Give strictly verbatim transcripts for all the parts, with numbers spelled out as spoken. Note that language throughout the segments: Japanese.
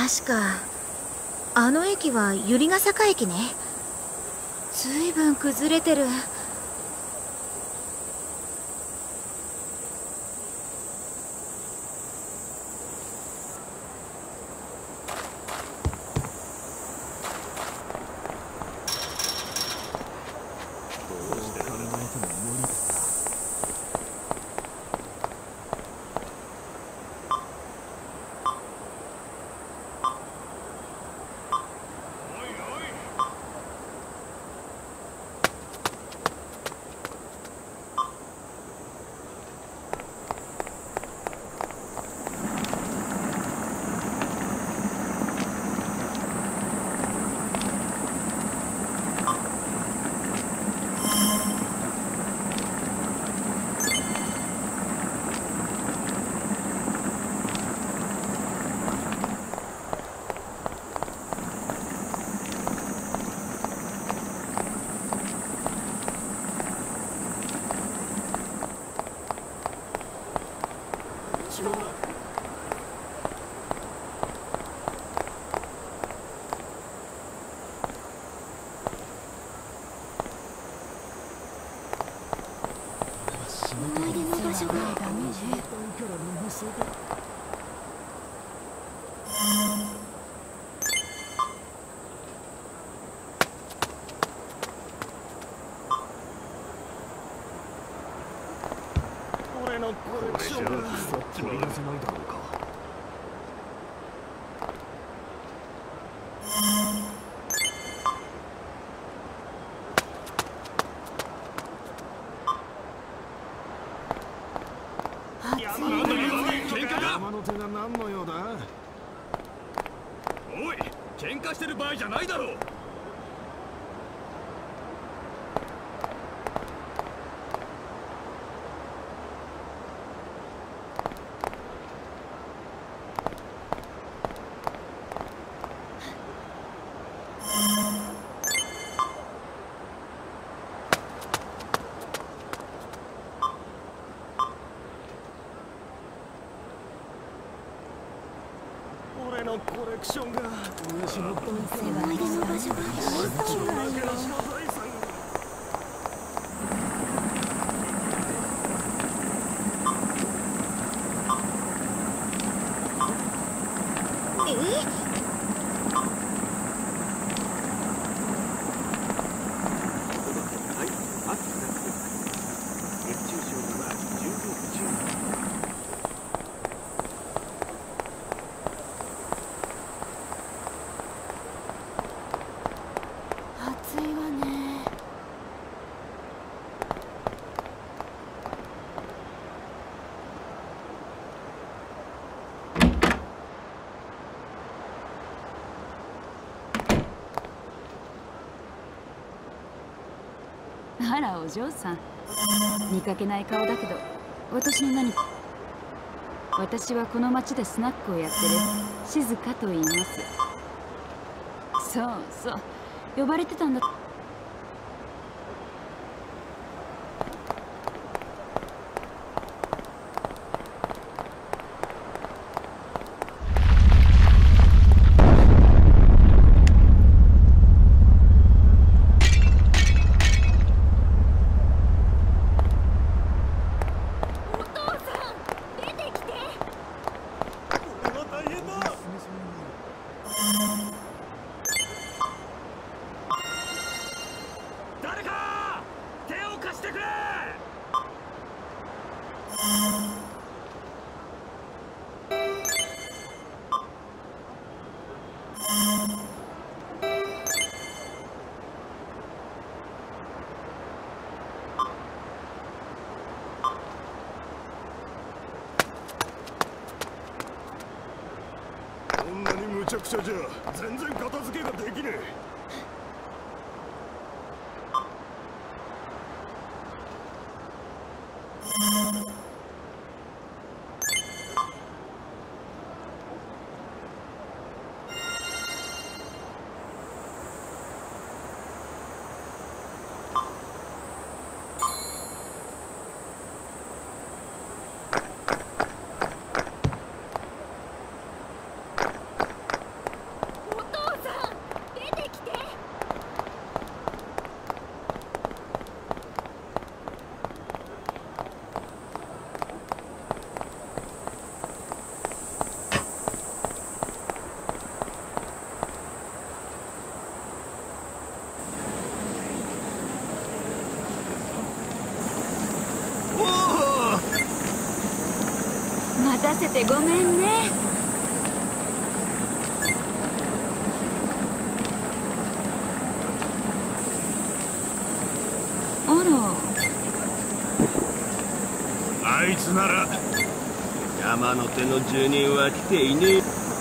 確かあの駅は百合ヶ坂駅ね。ずいぶん崩れてる。 山の手が何の用だ。おい、喧嘩してる場合じゃないだろう。俺のコレクションが虫の思い出の場所がそうなんよ。 あら、お嬢さん。見かけない顔だけど、私に何か。私はこの町でスナックをやってる静香と言います。そうそう、呼ばれてたんだ。 誰か手を貸してくれ。こんなに無茶苦茶じゃ全然片付けができねえ。 せてごめんね。あら、 あいつなら山手の住人は来ていねえ。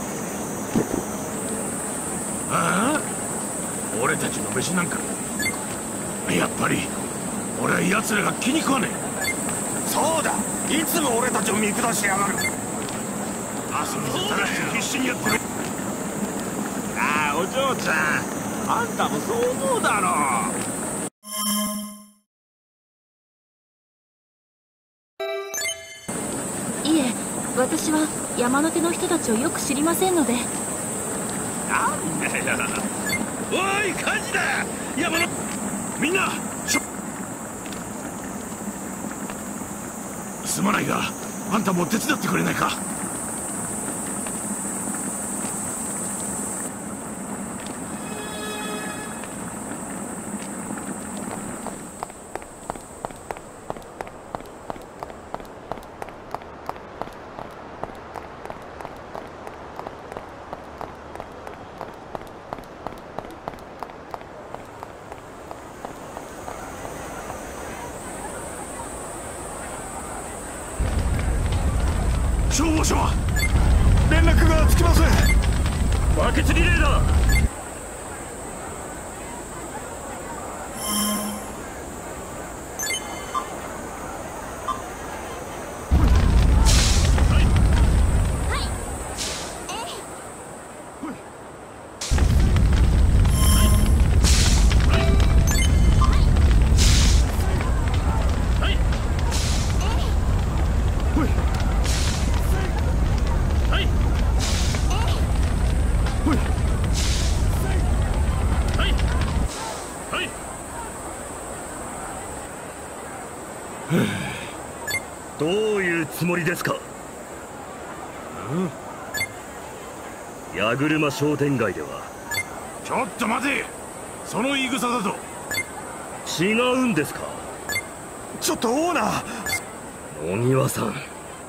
ああ、俺たちの飯なんか。やっぱり俺は奴らが気に食わねえ。そうだ、いつも俺たちを見下しやがる。遊びせたらして必死にやってる。ああ、お嬢ちゃん、あんたもそう思うだろう。 いえ、私は山手の人たちをよく知りませんので。 なんだよ。おい、火事だ。山のみんなしょすまないが、あんたも手伝ってくれないか。消防署は連絡がつきません。バケツリレーだ。 どういうつもりですか。矢車商店街では。 ちょっと待て、その言い草だと。 違うんですか。 ちょっとオーナー。 野際さん、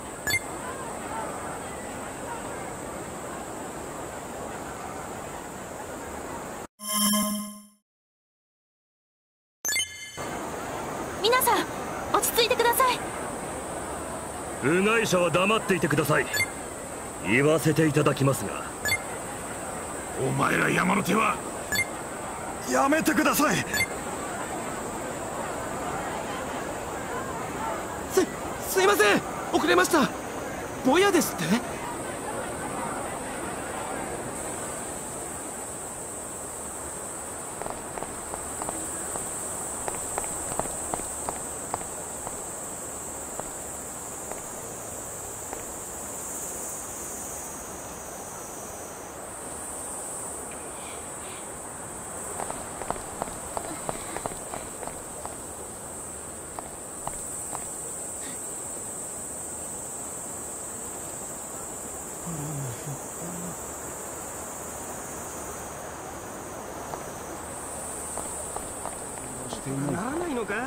皆さん落ち着いてください。 部外者は黙っていてください。言わせていただきますが、 お前ら山手はやめてください。 すすいません、遅れました。ボヤですって。 ならないのか。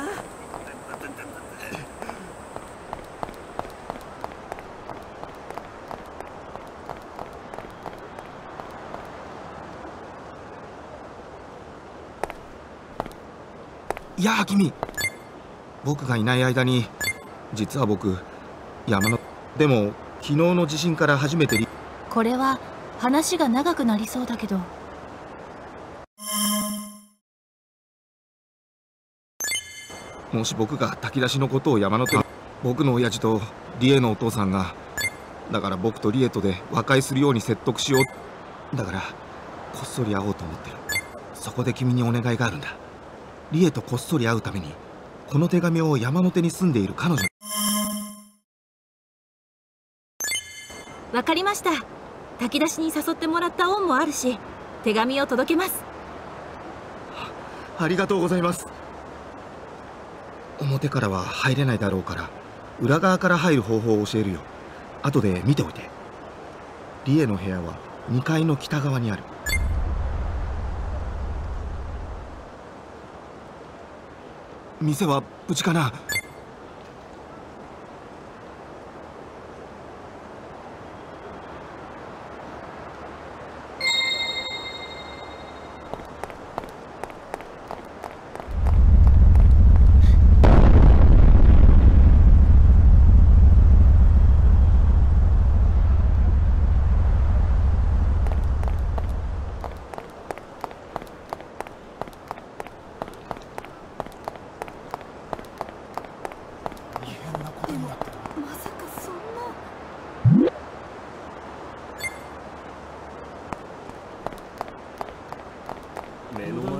やあ君、僕がいない間に実は僕山のでも昨日の地震から初めて。 これは話が長くなりそうだけど。 もし僕が炊き出しのことを山手、僕の親父とリエのお父さんが、だから僕とリエとで和解するように説得しよう。だからこっそり会おうと思ってる。そこで君にお願いがあるんだ。リエとこっそり会うためにこの手紙を山手に住んでいる彼女。 わかりました。炊き出しに誘ってもらった恩もあるし、手紙を届けます。 ありがとうございます。表からは入れないだろうから裏側から入る方法を教えるよ。後で見ておいて。リエの部屋はにかいの北側にある。店は無事かな。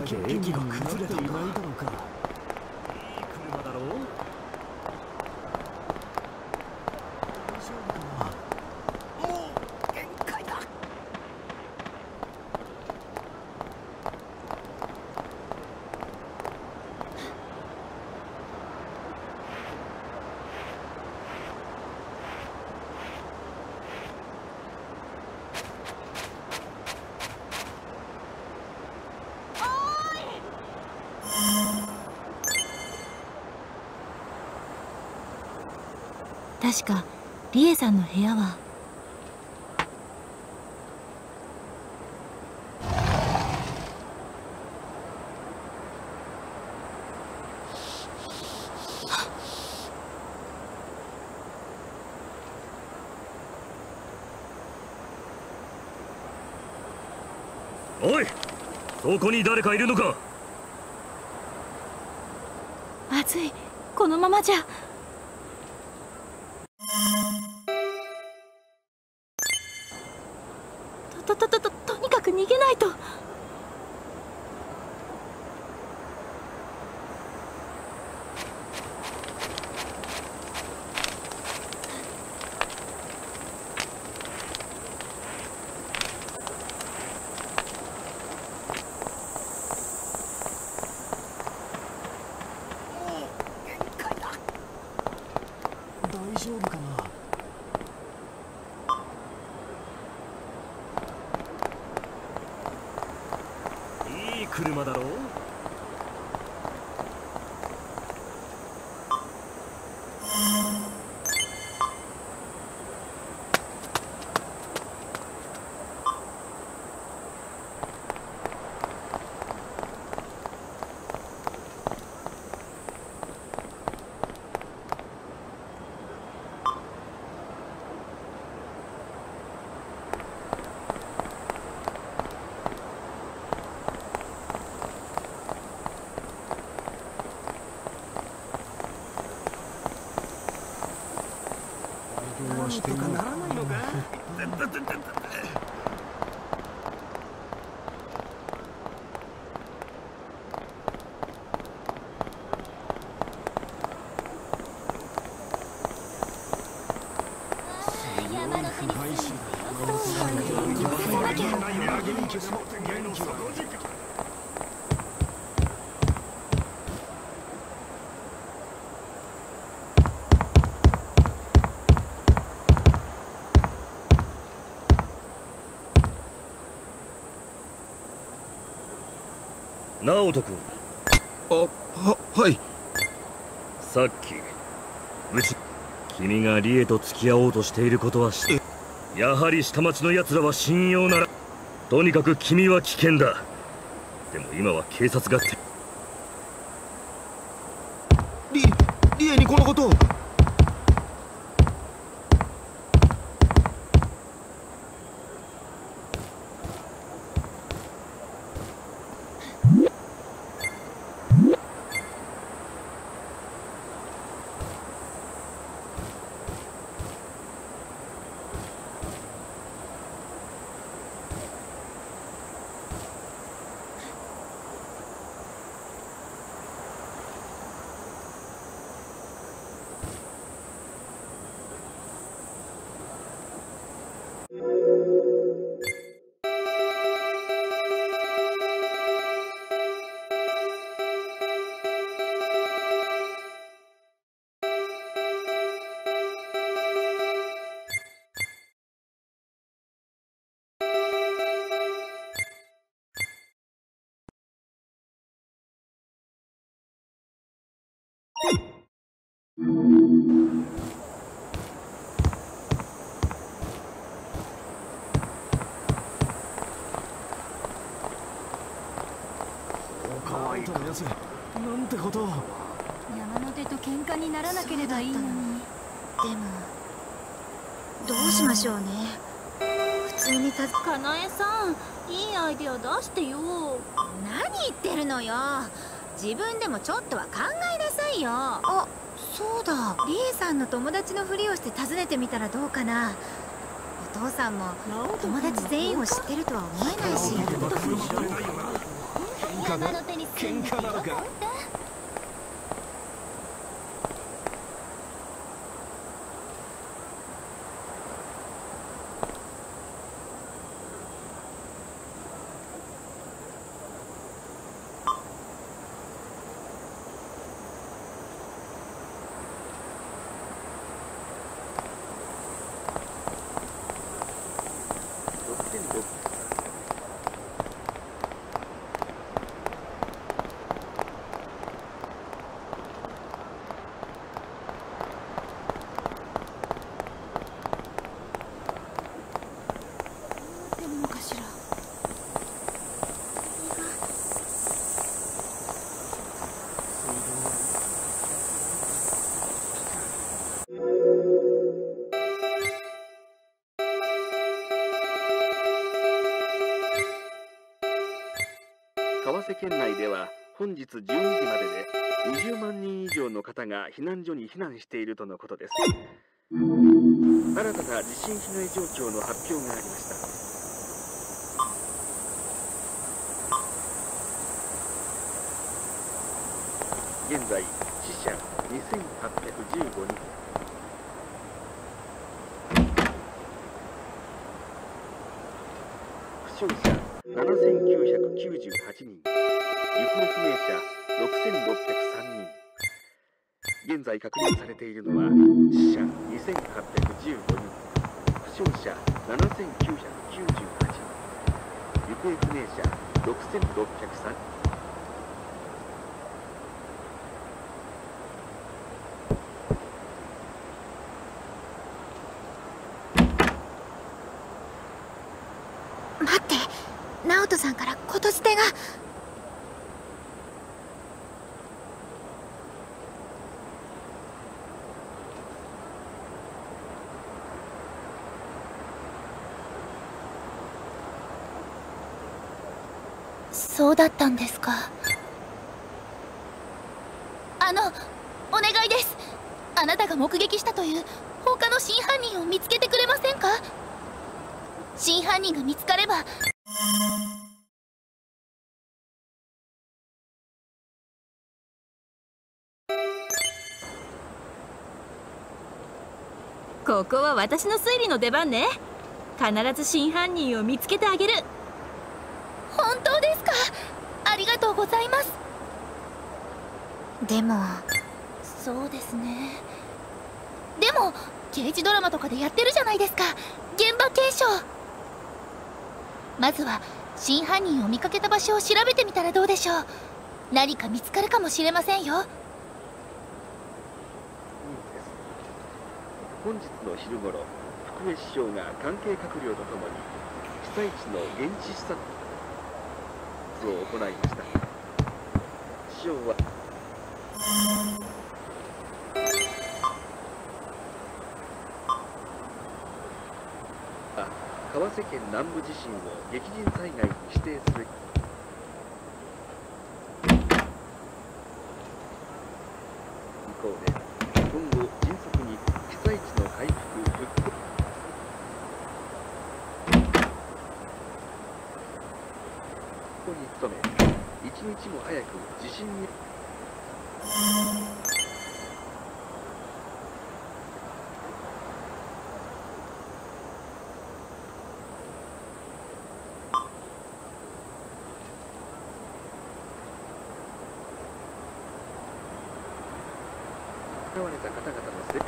駅が崩れていないだろうか。 いい車だろう。 確かリエさんの部屋は。 おい、そこに誰かいるのか。 まずい、このままじゃ。とととととにかく逃げないと。 大丈夫かな。 いい車だろう。 なんとかならないのか。 山の手に大使直人君、 あ、は、はい。 さっきうち君がリエと付き合おうとしていることは知って、やはり下町の奴らは信用なら。とにかく君は危険だ。でも今は警察がって。 リ、リエにこのことを。 可愛いとのやつ、なんてことを。 山の手と喧嘩にならなければいいのに。 でもどうしましょうね。普通にたずかなえさん、いいアイデア出してよ。何言ってるのよ。自分でもちょっとは考えなさいよ。あ、そうだ。リエさんの友達のふりをして訪ねてみたらどうかな。お父さんも友達全員を知ってるとは思えないし。 嘩だ喧嘩なのか。 川瀬県内では本日じゅうにじまででにじゅうまんにん以上の方が避難所に避難しているとのことです。新たな地震被害状況の発表がありました。現在死者にせんはっぴゃくじゅうごにん、負傷者ななせんきゅうひゃくきゅうじゅうはちにん、行方不明者ろくせんろっぴゃくさんにん。現在確認されているのは死者にせんはっぴゃくじゅうごにん、負傷者ななせんきゅうひゃくきゅうじゅうはちにん、行方不明者ろくせんろっぴゃくさんにん。 待って、直人さんから言づてが。そうだったんですか。あの、お願いです。あなたが目撃したという放火の真犯人を見つけてくれませんか？真犯人が見つかれば。 ここは私の推理の出番ね。必ず真犯人を見つけてあげる。 本当ですか？ありがとうございます。でも、そうですね。でも刑事ドラマとかでやってるじゃないですか、現場検証。まずは真犯人を見かけた場所を調べてみたらどうでしょう。何か見つかるかもしれませんよ。 本日の昼頃、福江市長が関係閣僚とともに被災地の現地視察を行いました。市長は川瀬県南部地震を激甚災害に指定する意向で、今後迅速に被災地の回復復興に努め、一日も早く地震に使われた方々の生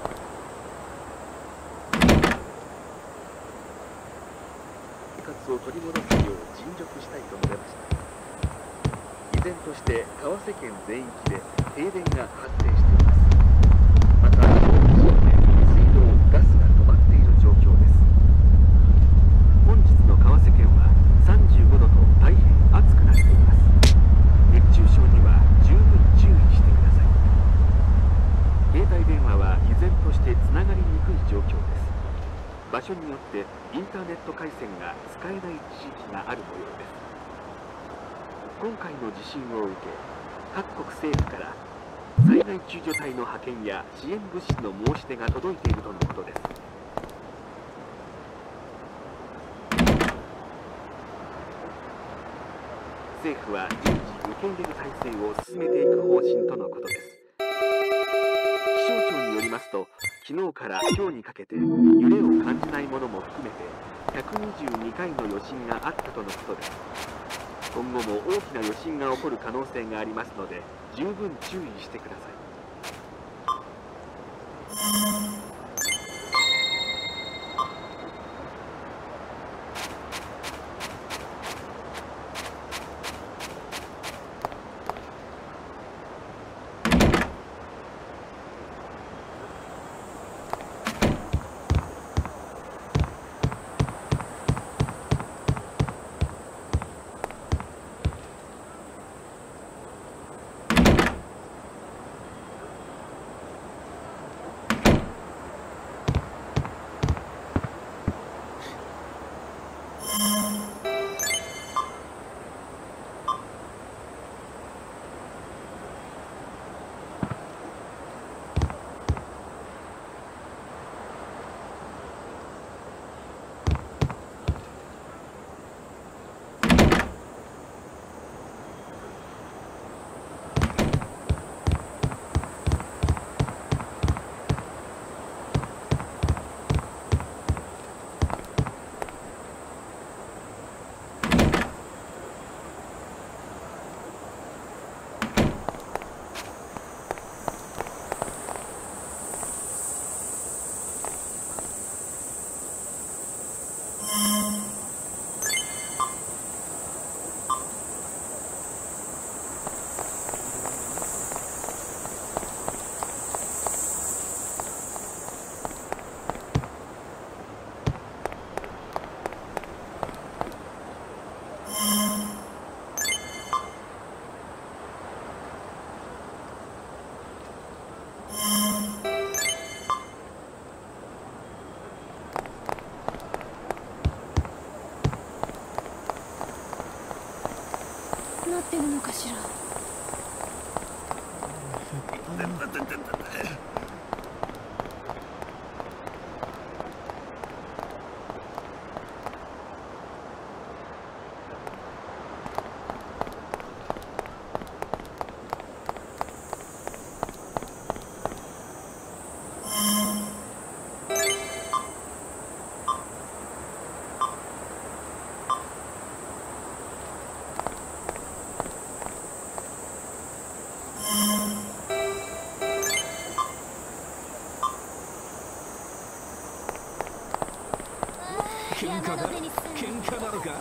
活を取り戻すよう尽力したいと述べました。依然として川瀬県全域で停電が発生しています。また東北地方で水道、ガスが止まっている状況です。本日の川瀬県はさんじゅうごどと大変暑くなっています。熱中症には十分注意してください。携帯電話は依然としてつながりにくい状況です。場所によってインターネット回線が使えない地域がある模様です。今回の地震を受け、各国政府から災害救助隊の派遣や支援物資の申し出が届いているとのことです。 政府は順次受け入れる体制を進めていく方針とのことです。気象庁によりますと、昨日から今日にかけて揺れを感じないものも含めてひゃくにじゅうにかいの余震があったとのことです。今後も大きな余震が起こる可能性がありますので、十分注意してください。 なってるのかしら。 喧嘩だ喧嘩なのか。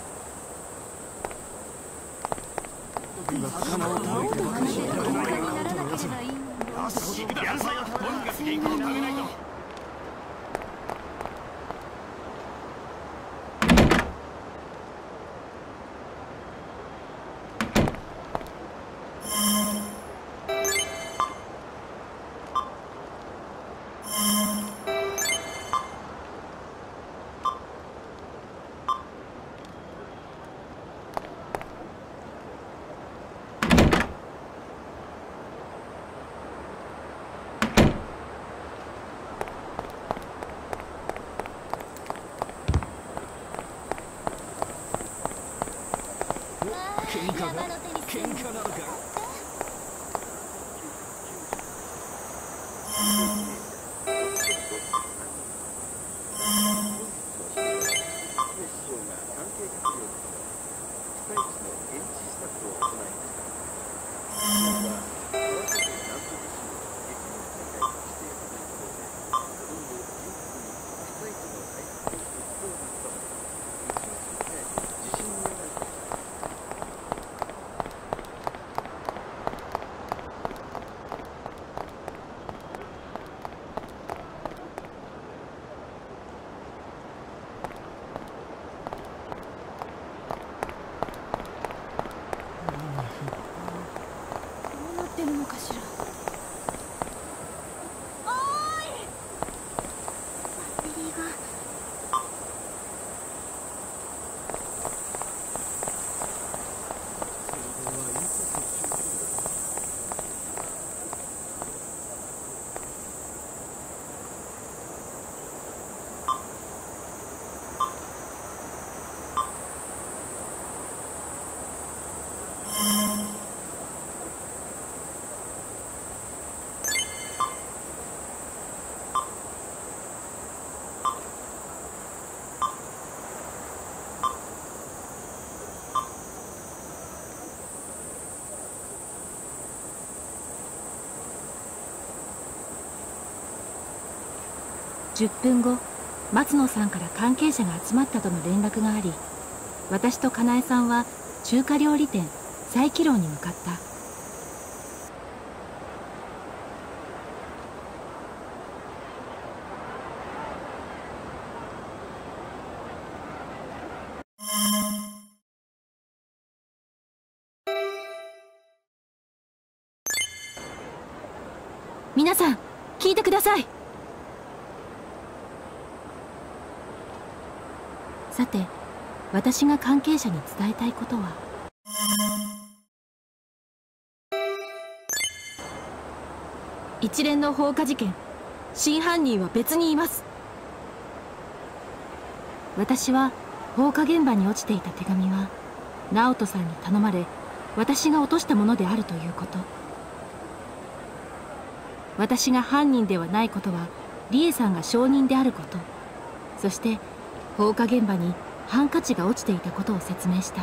仲間を倒れてばかりしならないからならなければいいのに。よし、やるぞよ。とにかくリンゴを食べないと。喧嘩だ喧嘩なのか。 じゅっぷんご、松野さんから関係者が集まったとの連絡があり、私とかなえさんは中華料理店再起楼に向かった。皆さん聞いてください。さて、私が関係者に伝えたいことは、一連の放火事件、真犯人は別にいます。私は放火現場に落ちていた手紙は直人さんに頼まれ、私が落としたものであるということ。私が犯人ではないことは理恵さんが証人であること、そして放火現場にハンカチが落ちていたことを説明した。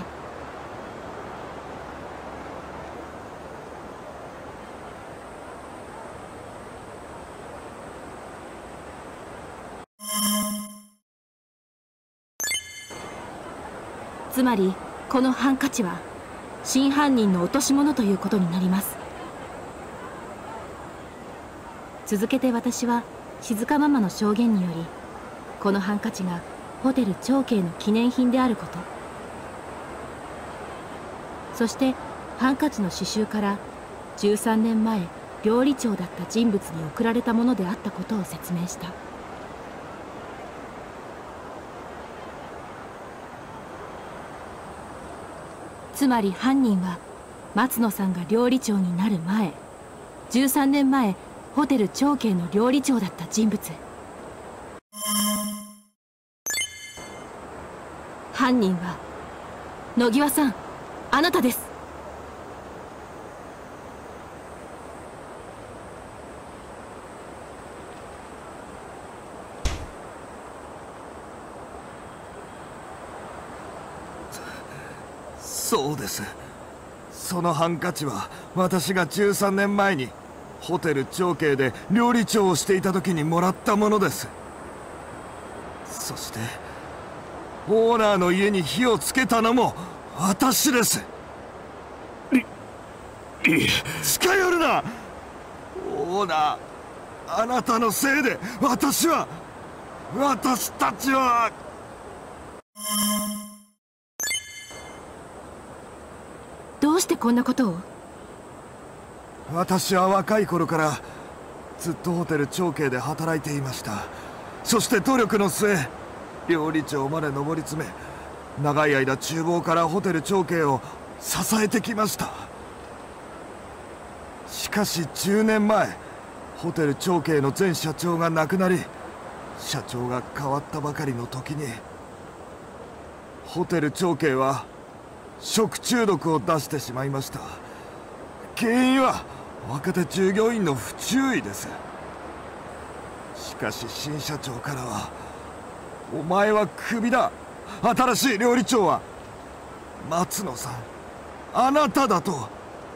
つまりこのハンカチは真犯人の落とし物ということになります。続けて私は静香ママの証言により、このハンカチがホテル長慶の記念品であること、そしてハンカチの刺繍からじゅうさんねんまえ料理長だった人物に贈られたものであったことを説明した。つまり犯人は松野さんが料理長になる前、じゅうさんねんまえホテル長慶の料理長だった人物。犯人は野際さん、あなたです。 そうです。そのハンカチは私がじゅうさんねんまえにホテル長慶で料理長をしていた時にもらったものです。そしてオーナーの家に火をつけたのも私です。近寄るな。オーナー、あなたのせいで私は私たちはどうしてこんなことを？ 私は若い頃からずっとホテル長慶で働いていました。そして努力の末、料理長まで上り詰め、長い間厨房からホテル長慶を支えてきました。しかしじゅうねんまえ、ホテル長慶の前社長が亡くなり、社長が変わったばかりの時に、ホテル長慶は食中毒を出してしまいました。原因は若手従業員の不注意です。しかし新社長からは、お前はクビだ、新しい料理長は松野さん、あなただと。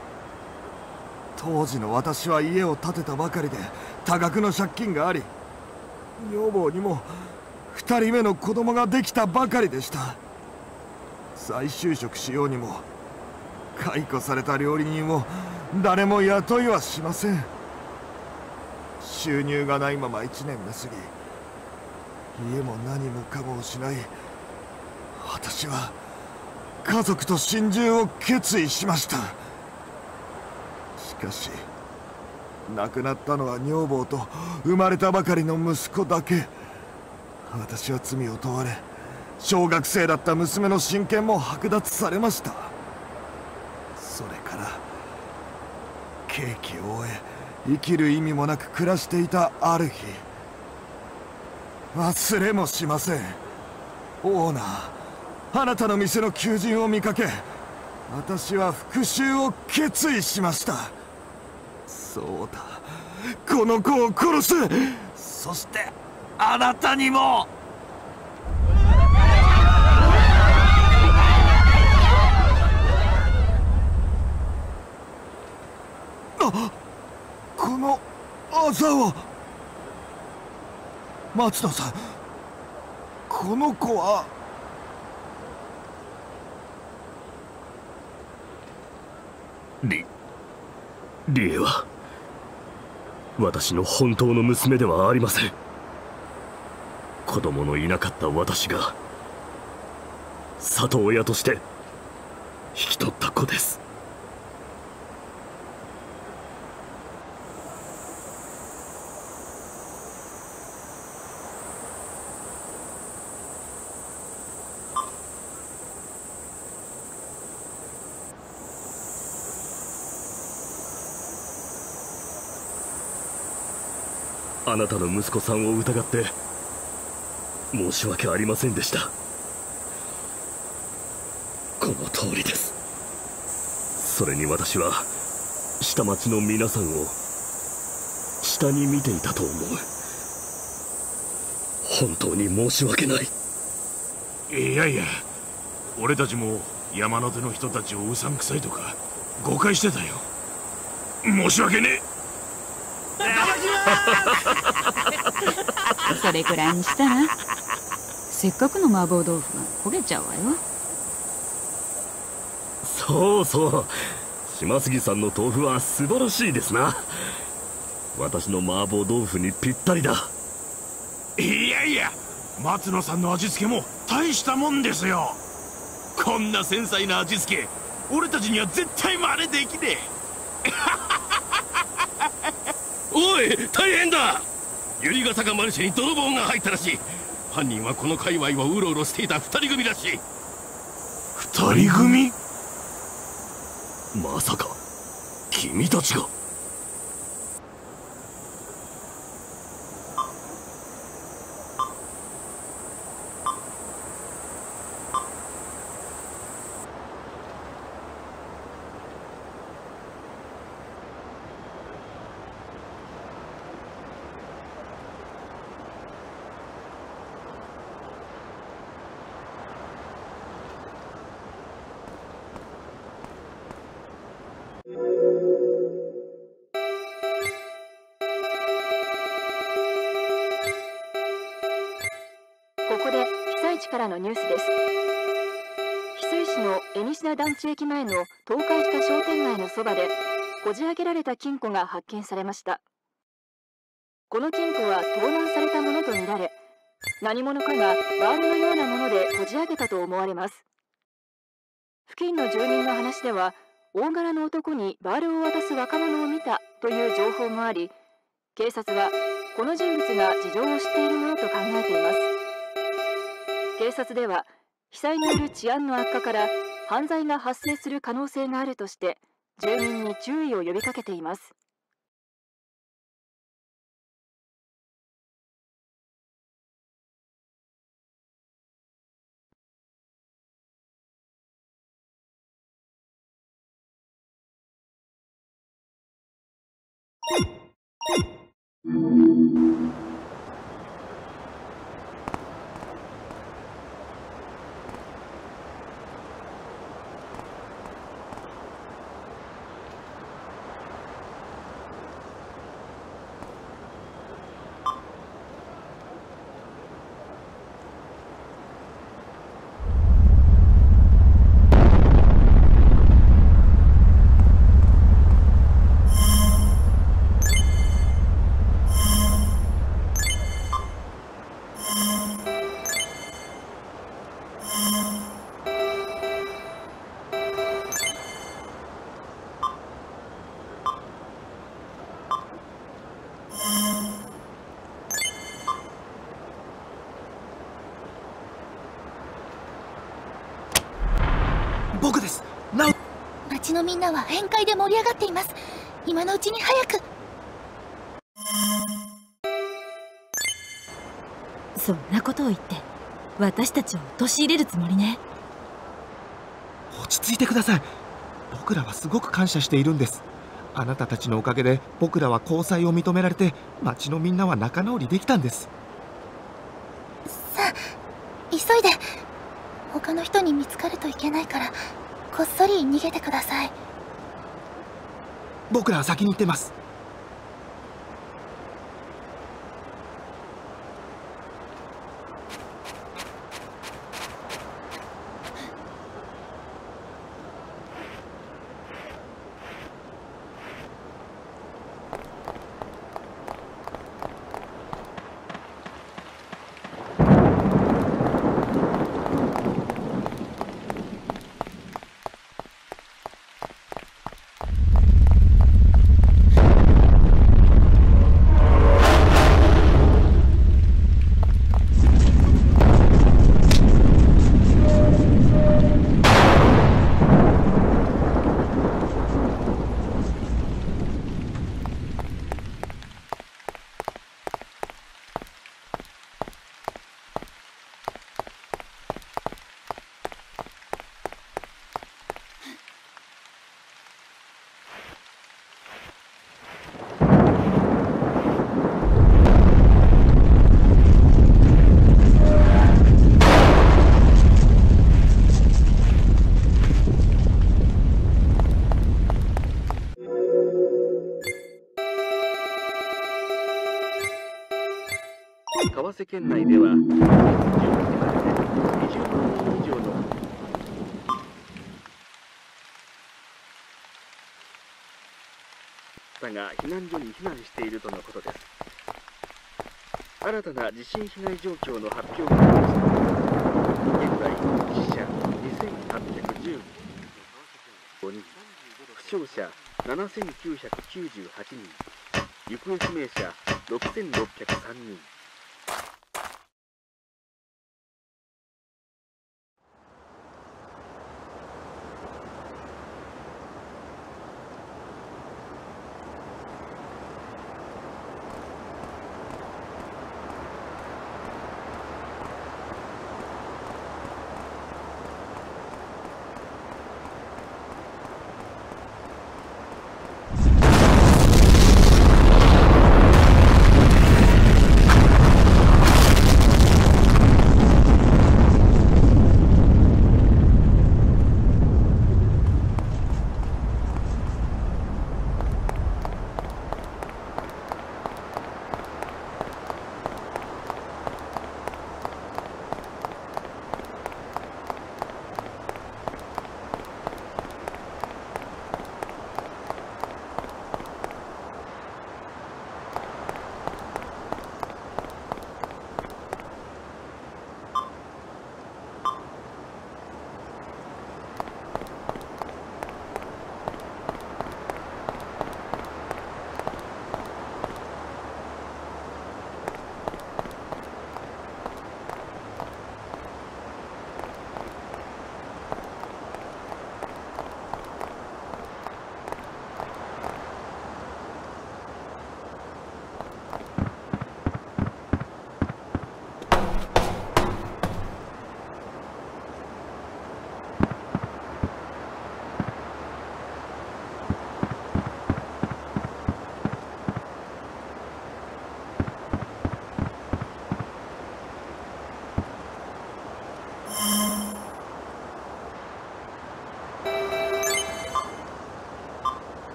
当時の私は家を建てたばかりで多額の借金があり、女房にもふたりめの子供ができたばかりでした。再就職しようにも解雇された料理人を誰も雇いはしません。収入がないままいちねんが過ぎ、家も何もかも失い、私は家族と心中を決意しました。しかし亡くなったのは女房と生まれたばかりの息子だけ。私は罪を問われ、小学生だった娘の親権も剥奪されました。それから刑期を終え、生きる意味もなく暮らしていたある日、忘れもしません。オーナー、あなたの店の求人を見かけ、私は復讐を決意しました。そうだ、この子を殺す。そしてあなたにも。あ、このあざは。 松野さん、この子は。 リリエは私の本当の娘ではありません。子供のいなかった私が里親として引き取った子です。あなたの息子さんを疑って申し訳ありませんでした。この通りです。それに私は下町の皆さんを下に見ていたと思う。本当に申し訳ない。 いやいや、俺たちも山の手の人たちをうさんくさいとか誤解してたよ。申し訳ねえ。 それくらいにしたらせっかくの麻婆豆腐が焦げちゃうわよ。 そうそう、島杉さんの豆腐は素晴らしいですな。私の麻婆豆腐にぴったりだ。 いやいや、松野さんの味付けも大したもんですよ。こんな繊細な味付け俺たちには絶対真似できねえ。 おい、大変だ。百合ヶ坂マルシェに泥棒が入ったらしい。犯人はこの界隈をうろうろしていた二人組らしい。 二人組？ まさか君たちが。 ここで被災地からのニュースです。翡翠市の江西田団地駅前の倒壊した商店街のそばでこじ開けられた金庫が発見されました。この金庫は盗難されたものとみられ、何者かがバールのようなものでこじ開けたと思われます。付近の住人の話では、大柄の男にバールを渡す若者を見たという情報もあり、警察はこの人物が事情を知っているものと考えています。警察では被災による治安の悪化から犯罪が発生する可能性があるとして住民に注意を呼びかけています。 僕です。なお町のみんなは宴会で盛り上がっています。今のうちに早く。 そんなことを言って私たちを陥れるつもりね。 落ち着いてください。僕らはすごく感謝しているんです。あなたたちのおかげで僕らは交際を認められて、町のみんなは仲直りできたんです。 さあ急いで。他の人に見つかるといけないからこっそり逃げてください。 僕らは先に行ってます。 川瀬県内ではじゅうにちまででにじゅうまんにん以上の方が避難所に避難しているとのことです。新たな地震被害状況の発表がありました。現在死者にせんはっぴゃくじゅうごにん、負傷者ななせんきゅうひゃくきゅうじゅうはちにん、行方不明者ろくせんろっぴゃくさんにん。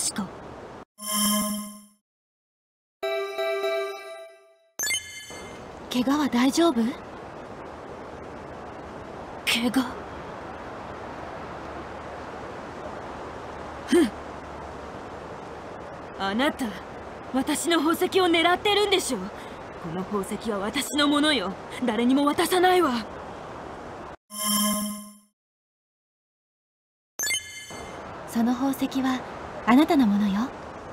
しと。怪我は大丈夫？怪我？ふん。あなた、私の宝石を狙ってるんでしょ。この宝石は私のものよ。誰にも渡さないわ。その宝石はあなたのものよ。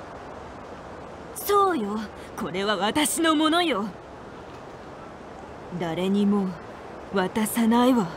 そうよ、これは私のものよ。誰にも渡さないわ。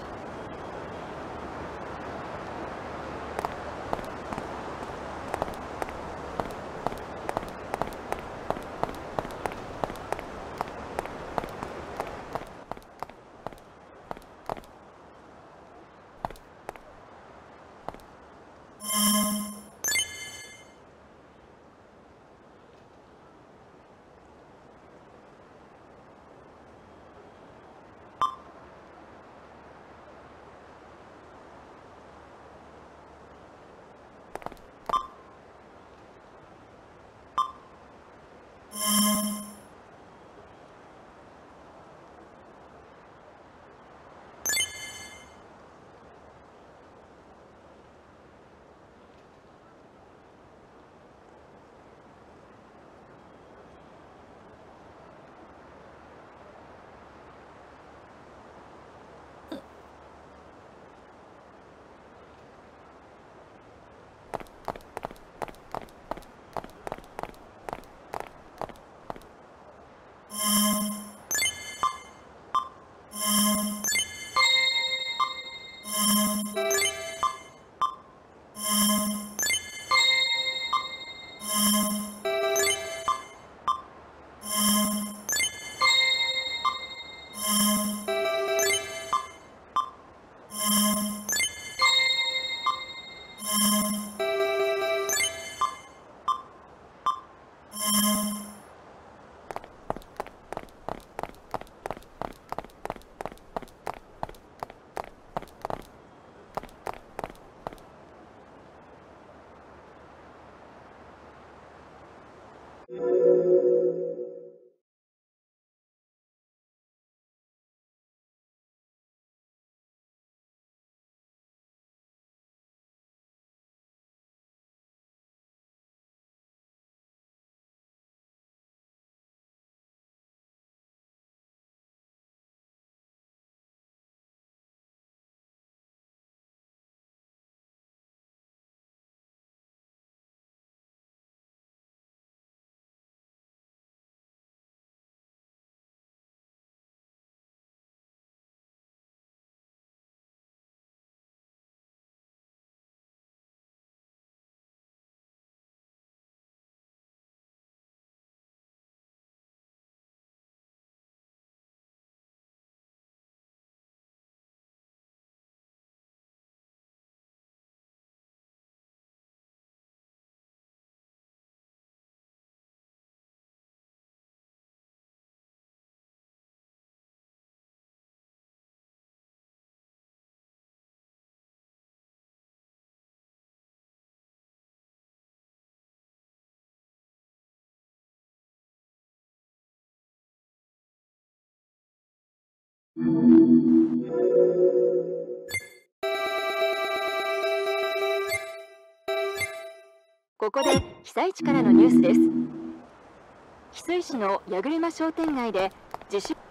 ここで被災地からのニュースです。翡翠市の矢車商店街で自主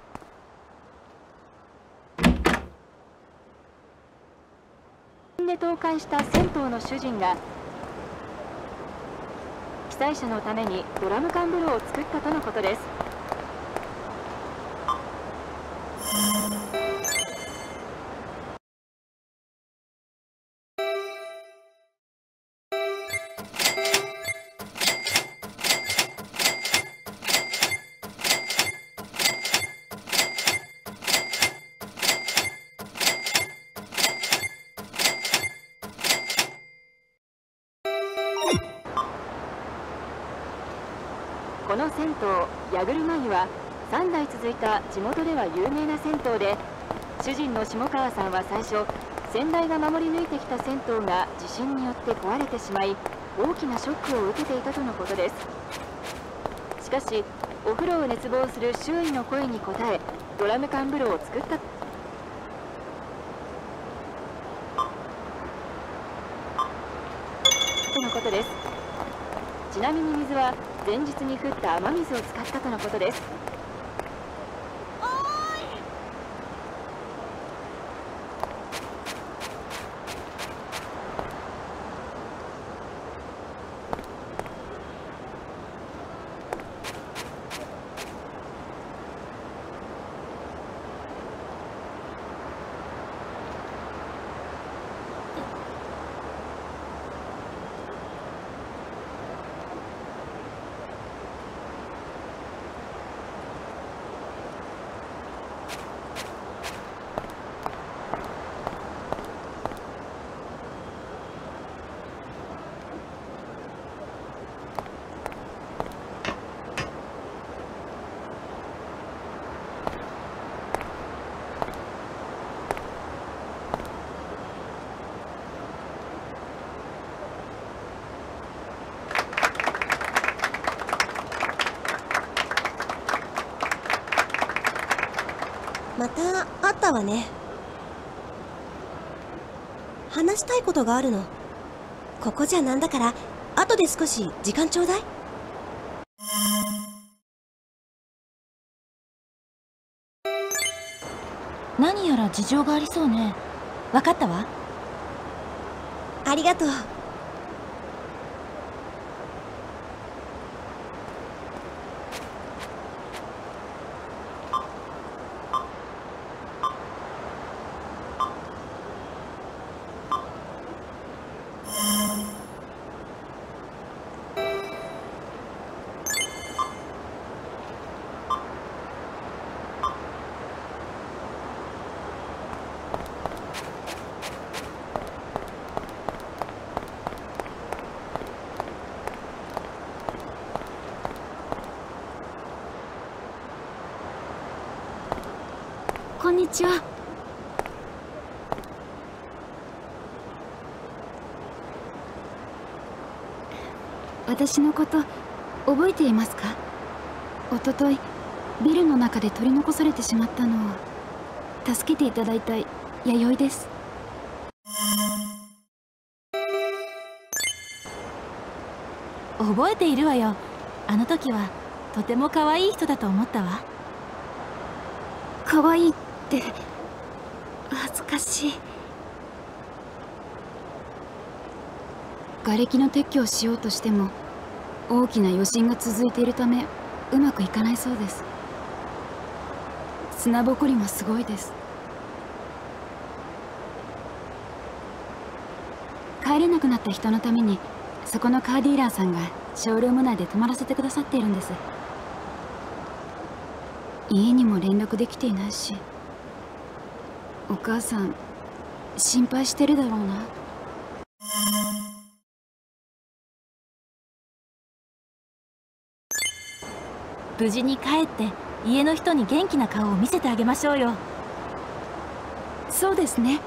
で倒壊した銭湯の主人が被災者のためにドラム缶風呂を作ったとのことです。この銭湯、矢車湯はさんだい続いた地元では有名な銭湯で、主人の下川さんは最初、先代が守り抜いてきた銭湯が地震によって壊れてしまい、 大きなショックを受けていたとのことです。しかしお風呂を熱望する周囲の声に応え、ドラム缶風呂を作ったとのことです。ちなみに水は前日に降った雨水を使ったとのことです。 また会ったわね。話したいことがあるの。ここじゃなんだから後で少し時間ちょうだい。 何やら事情がありそうね。分かったわ。 ありがとう。 こんにちは。私のこと覚えていますか？おとといビルの中で取り残されてしまったのを助けていただいた弥生です。覚えているわよ。あの時はとても可愛い人だと思ったわ。可愛いって恥ずかしい。瓦礫の撤去をしようとしても大きな余震が続いているためうまくいかないそうです。砂ぼこりもすごいです。帰れなくなった人のためにそこのカーディーラーさんがショールーム内で泊まらせてくださっているんです。家にも連絡できていないし、お母さん心配してるだろうな。無事に帰って家の人に元気な顔を見せてあげましょうよ。そうですね。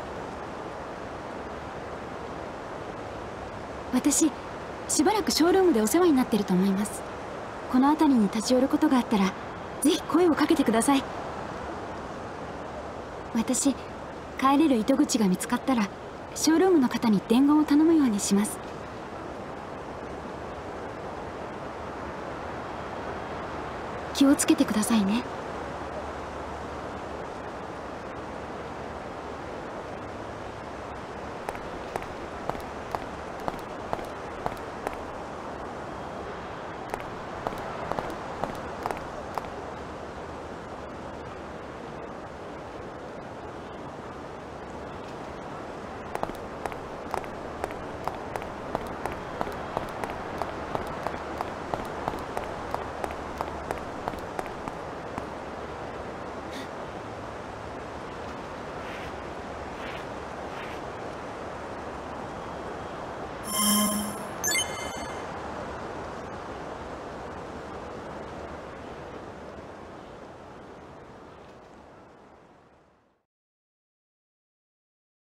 私しばらくショールームでお世話になってると思います。この辺りに立ち寄ることがあったらぜひ声をかけてください。私帰れる糸口が見つかったらショールームの方に伝言を頼むようにします。気をつけてくださいね。